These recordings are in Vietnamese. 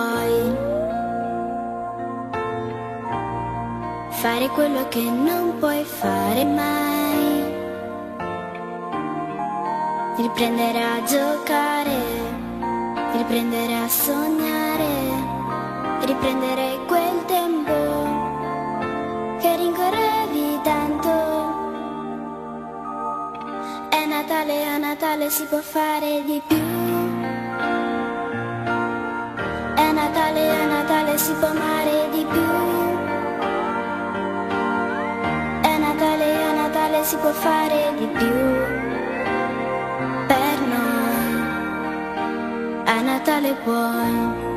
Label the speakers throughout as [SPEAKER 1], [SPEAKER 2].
[SPEAKER 1] puoi fare quello che non puoi fare mai, riprendere a giocare, riprendere a sognare, riprendere quel tempo che rincorrevi tanto. È Natale, a Natale si può fare di più. È Natale, a Natale si può amare di più. È Natale, a Natale si può fare di più. Per noi, a Natale puoi.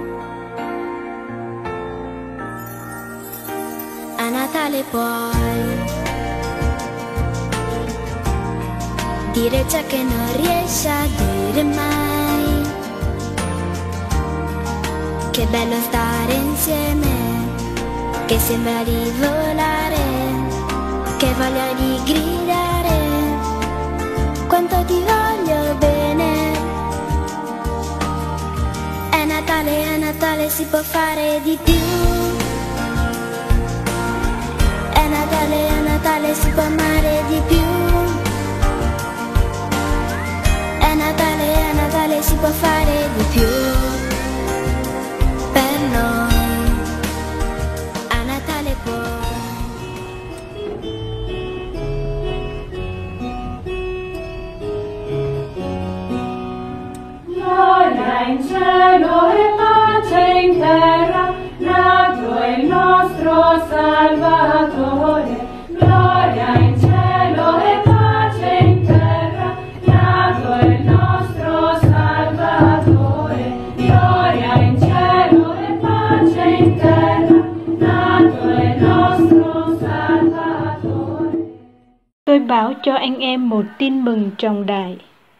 [SPEAKER 1] A Natale puoi dire ciò che non riesci a dire mai. Che bello stare insieme, che sembra di volare, che voglia di gridare, quanto ti voglio bene. È Natale, a Natale si può fare di più. È Natale, a Natale si può amare di più. È Natale, a Natale si può fare di più. Per noi, a Natale puoi.
[SPEAKER 2] Gloria in cielo e pace in terra, nato è il nostro Salvatore. Gloria in cielo e pace in terra, nato è il nostro Salvatore. Gloria in cielo e pace in terra, nato è il nostro Salvatore.
[SPEAKER 3] Tôi báo cho anh em một tin mừng trọng đại.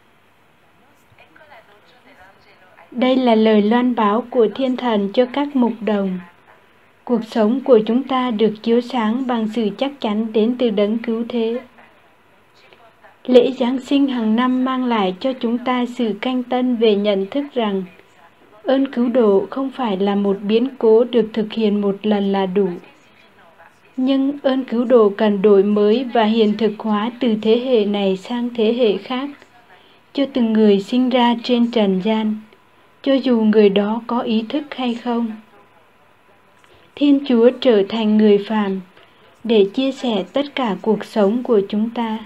[SPEAKER 3] Đây là lời loan báo của Thiên Thần cho các mục đồng. Cuộc sống của chúng ta được chiếu sáng bằng sự chắc chắn đến từ Đấng Cứu Thế. Lễ Giáng sinh hàng năm mang lại cho chúng ta sự canh tân về nhận thức rằng ơn cứu độ không phải là một biến cố được thực hiện một lần là đủ. Nhưng ơn cứu độ cần đổi mới và hiện thực hóa từ thế hệ này sang thế hệ khác, cho từng người sinh ra trên trần gian, cho dù người đó có ý thức hay không. Thiên Chúa trở thành người phàm để chia sẻ tất cả cuộc sống của chúng ta.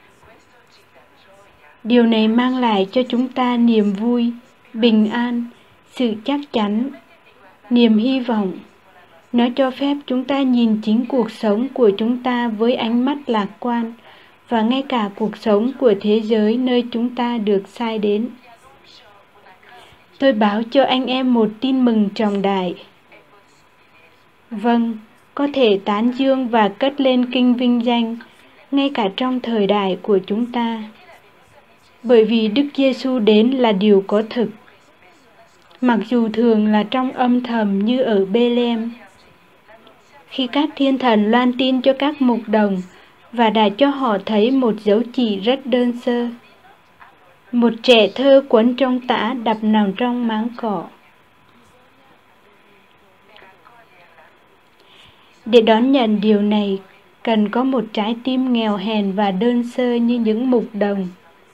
[SPEAKER 3] Điều này mang lại cho chúng ta niềm vui, bình an, sự chắc chắn, niềm hy vọng. Nó cho phép chúng ta nhìn chính cuộc sống của chúng ta với ánh mắt lạc quan và ngay cả cuộc sống của thế giới nơi chúng ta được sai đến. Tôi báo cho anh em một tin mừng trọng đại. Vâng, có thể tán dương và cất lên kinh vinh danh ngay cả trong thời đại của chúng ta. Bởi vì Đức Giêsu đến là điều có thực. Mặc dù thường là trong âm thầm như ở Bê-lem. Khi các thiên thần loan tin cho các mục đồng và đã cho họ thấy một dấu chỉ rất đơn sơ. Một trẻ thơ quấn trong tã đập nằm trong máng cỏ. Để đón nhận điều này, cần có một trái tim nghèo hèn và đơn sơ như những mục đồng.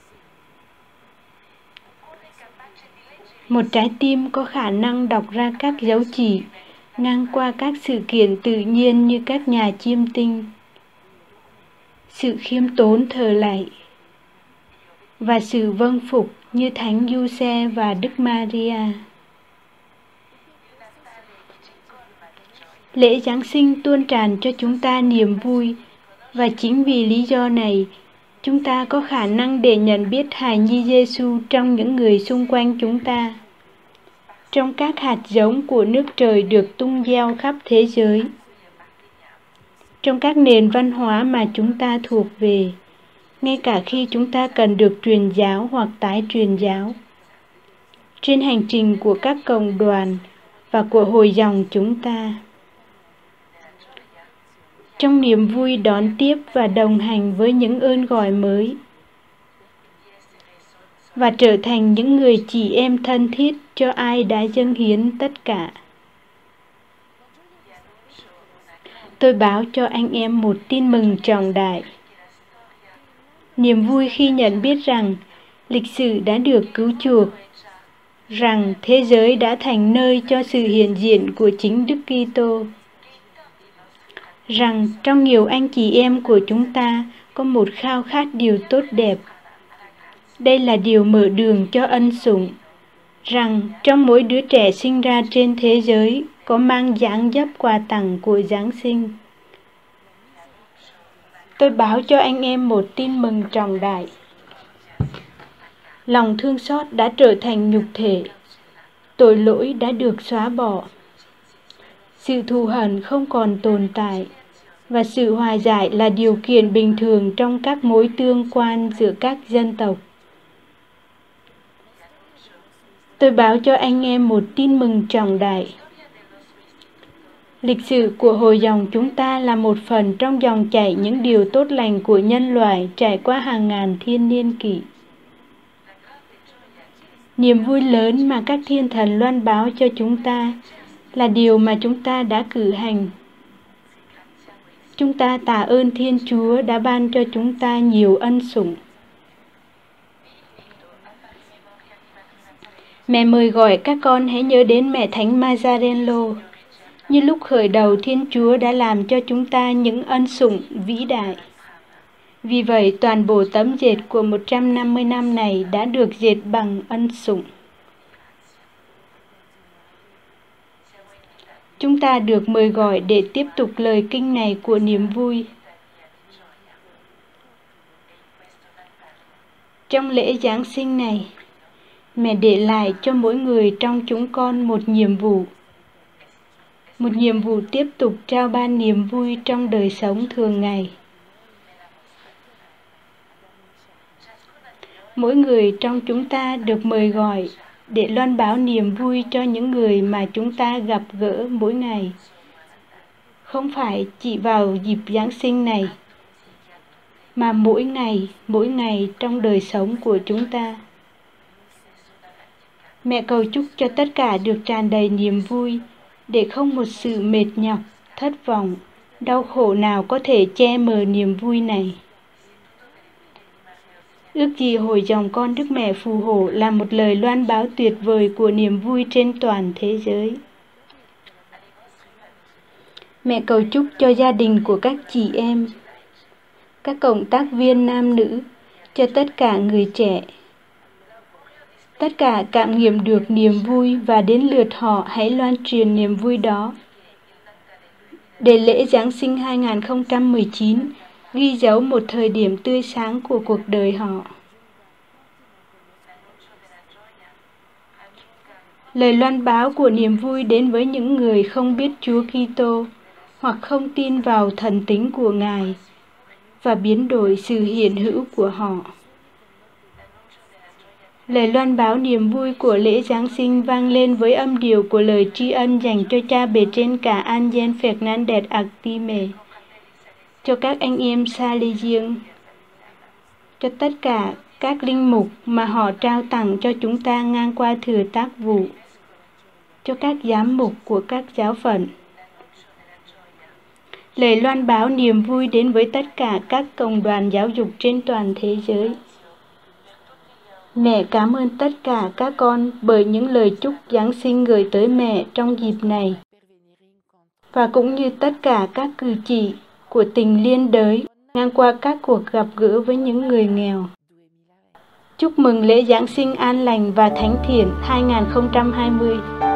[SPEAKER 3] Một trái tim có khả năng đọc ra các dấu chỉ, ngang qua các sự kiện tự nhiên như các nhà chiêm tinh. Sự khiêm tốn thờ lạy và sự vâng phục như Thánh Giuse và Đức Maria. Lễ Giáng sinh tuôn tràn cho chúng ta niềm vui, và chính vì lý do này, chúng ta có khả năng để nhận biết hài nhi Giêsu trong những người xung quanh chúng ta, trong các hạt giống của nước trời được tung gieo khắp thế giới, trong các nền văn hóa mà chúng ta thuộc về, ngay cả khi chúng ta cần được truyền giáo hoặc tái truyền giáo, trên hành trình của các cộng đoàn và của hội dòng chúng ta. Trong niềm vui đón tiếp và đồng hành với những ơn gọi mới, và trở thành những người chị em thân thiết cho ai đã dâng hiến tất cả. Tôi báo cho anh em một tin mừng trọng đại. Niềm vui khi nhận biết rằng lịch sử đã được cứu chuộc, rằng thế giới đã thành nơi cho sự hiện diện của chính Đức Kitô, rằng trong nhiều anh chị em của chúng ta có một khao khát điều tốt đẹp. Đây là điều mở đường cho ân sủng, rằng trong mỗi đứa trẻ sinh ra trên thế giới có mang dáng dấp quà tặng của Giáng sinh. Tôi báo cho anh em một tin mừng trọng đại. Lòng thương xót đã trở thành nhục thể, tội lỗi đã được xóa bỏ, sự thù hằn không còn tồn tại, và sự hòa giải là điều kiện bình thường trong các mối tương quan giữa các dân tộc. Tôi báo cho anh em một tin mừng trọng đại. Lịch sử của hồi dòng chúng ta là một phần trong dòng chảy những điều tốt lành của nhân loại trải qua hàng ngàn thiên niên kỷ. Niềm vui lớn mà các thiên thần loan báo cho chúng ta là điều mà chúng ta đã cử hành. Chúng ta tạ ơn Thiên Chúa đã ban cho chúng ta nhiều ân sủng. Mẹ mời gọi các con hãy nhớ đến mẹ Thánh Mazzarello. Như lúc khởi đầu, Thiên Chúa đã làm cho chúng ta những ân sủng vĩ đại. Vì vậy, toàn bộ tấm dệt của 150 năm này đã được dệt bằng ân sủng. Chúng ta được mời gọi để tiếp tục lời kinh này của niềm vui. Trong lễ Giáng sinh này, mẹ để lại cho mỗi người trong chúng con một nhiệm vụ tiếp tục trao ban niềm vui trong đời sống thường ngày. Mỗi người trong chúng ta được mời gọi để loan báo niềm vui cho những người mà chúng ta gặp gỡ mỗi ngày. Không phải chỉ vào dịp Giáng sinh này, mà mỗi ngày trong đời sống của chúng ta. Mẹ cầu chúc cho tất cả được tràn đầy niềm vui, để không một sự mệt nhọc, thất vọng, đau khổ nào có thể che mờ niềm vui này. Ước gì hồi dòng con Đức Mẹ Phù Hộ là một lời loan báo tuyệt vời của niềm vui trên toàn thế giới. Mẹ cầu chúc cho gia đình của các chị em, các cộng tác viên nam nữ, cho tất cả người trẻ. Tất cả cảm nghiệm được niềm vui và đến lượt họ hãy loan truyền niềm vui đó. Để lễ Giáng sinh 2019 ghi dấu một thời điểm tươi sáng của cuộc đời họ. Lời loan báo của niềm vui đến với những người không biết Chúa Kitô hoặc không tin vào thần tính của Ngài và biến đổi sự hiện hữu của họ. Lời loan báo niềm vui của lễ Giáng sinh vang lên với âm điệu của lời tri ân dành cho cha bề trên cả Ángel Fernández Artime, cho các anh em Salesian, cho tất cả các linh mục mà họ trao tặng cho chúng ta ngang qua thừa tác vụ, cho các giám mục của các giáo phận. Lời loan báo niềm vui đến với tất cả các cộng đoàn giáo dục trên toàn thế giới. Mẹ cảm ơn tất cả các con bởi những lời chúc Giáng sinh gửi tới mẹ trong dịp này, và cũng như tất cả các cử chỉ của tình liên đới ngang qua các cuộc gặp gỡ với những người nghèo. Chúc mừng lễ Giáng sinh an lành và thánh thiện 2020.